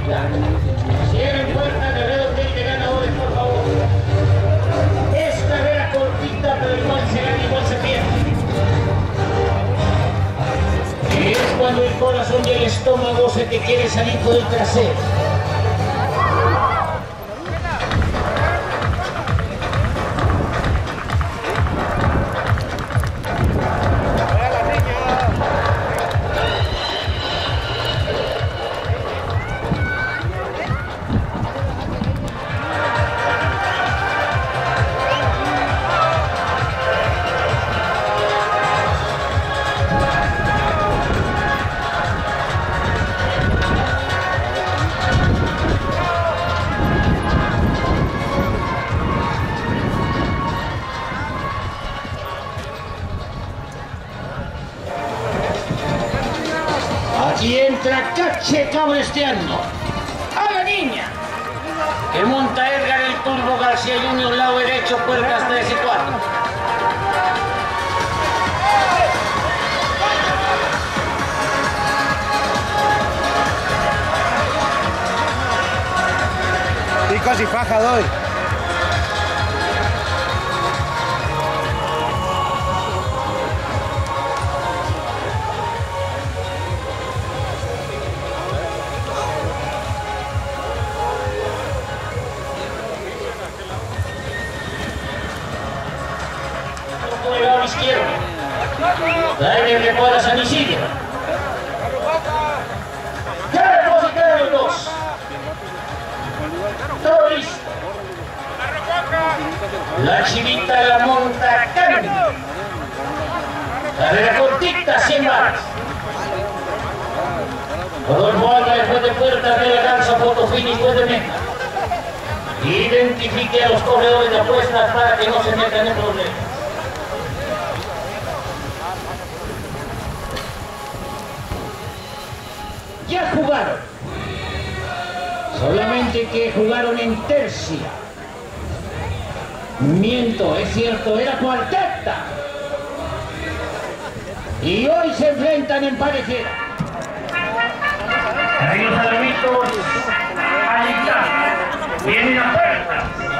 cortita. Cierren puertas de redondel de ganadores, por favor. Es carrera cortita, pero igual se gana, igual se pierde. Es cuando el corazón y el estómago se te quiere salir por el trasero. Aquí entra Cache Cabresteando. A la niña. Que monta Edgar el Turbo García Junior, lado derecho, puertas 3 y 4. Picos y faja doy. Del lado izquierdo. Dale de cuadra San Isidro. Carlos y Carlos 2. Todo listo. La chivita la monta Carmen. Carrera cortita, 100 balas. Rodolfo Alba después de puertas de la lanza, foto finish de meta. Identifique a los corredores de apuestas para que no se metan en problemas. Ya jugaron, solamente que jugaron en tercia. Miento, es cierto, era cuarteta. Y hoy se enfrentan en parejera. Ahí los árbitros alistados. Vienen a puerta.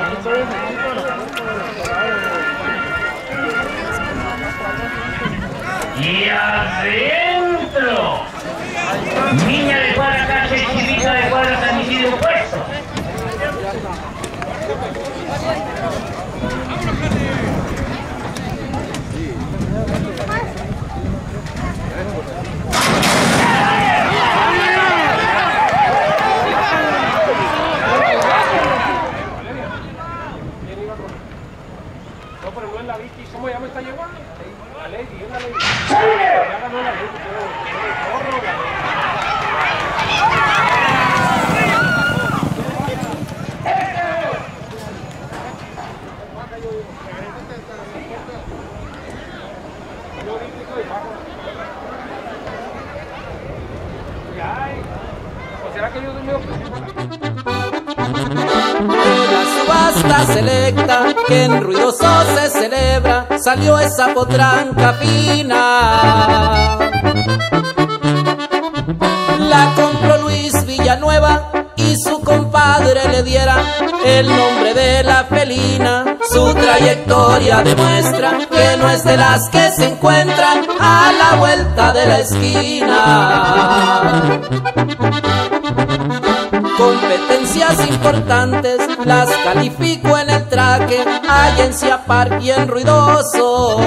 Y adentro. Niña de cuadra Cache y chivita de cuadra San Isidro puesto. No, pero no es la Vicky. ¿Cómo llama esta yegua? La Lady, es la Lady. ¡Sale! Ya ganó la Lady, ¿será que yo soy medio? La subasta selecta que en Ruidoso se celebra, salió esa potranca fina. La compró Luis Villanueva y su compadre le diera el nombre de la felina. Su trayectoria demuestra que no es de las que se encuentran a la vuelta de la esquina. Competencias importantes las califico en el traque, allá en Ciapar y en Ruidoso.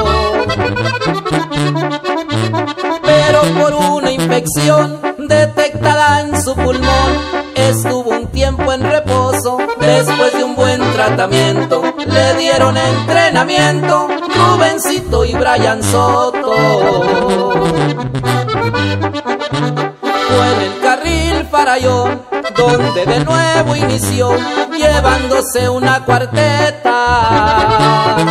Pero por una infección detectada en su pulmón, estuvo un tiempo en reposo. Después de un buen tratamiento, le dieron entrenamiento Rubencito y Brian Soto. Fue en el carril Farallón donde de nuevo inició, llevándose una cuarteta.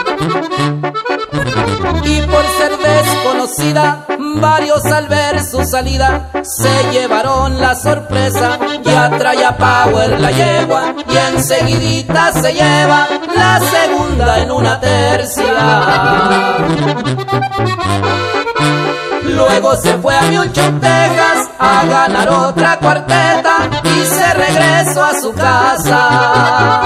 Y por ser desconocida, varios al ver su salida se llevaron la sorpresa. Ya traía power la yegua y enseguidita se lleva la segunda en una tercia. Luego se fue a Houston, Texas, a ganar otra cuarteta y se regresó a su casa.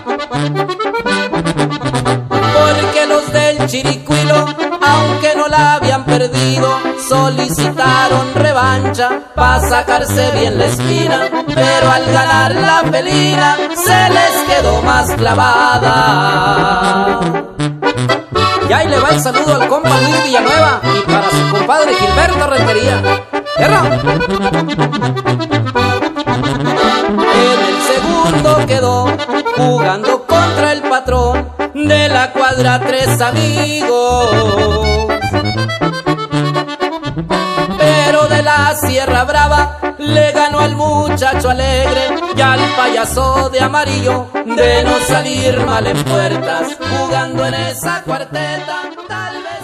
Porque los del Chiricuilo, aunque no la habían perdido, solicitaron revancha pa' sacarse bien la espina, pero al ganar la felina se les quedó más clavada. Y ahí le va el saludo al compa Luis Villanueva y para su compadre Gilberto Rentería. ¡Tierra! En el segundo quedó jugando contra el patrón de la cuadra 3 amigos. Pero de la Sierra Brava le ganó al muchacho alegre y al payaso de amarillo de no salir mal en puertas, jugando en esa cuarteta tal vez.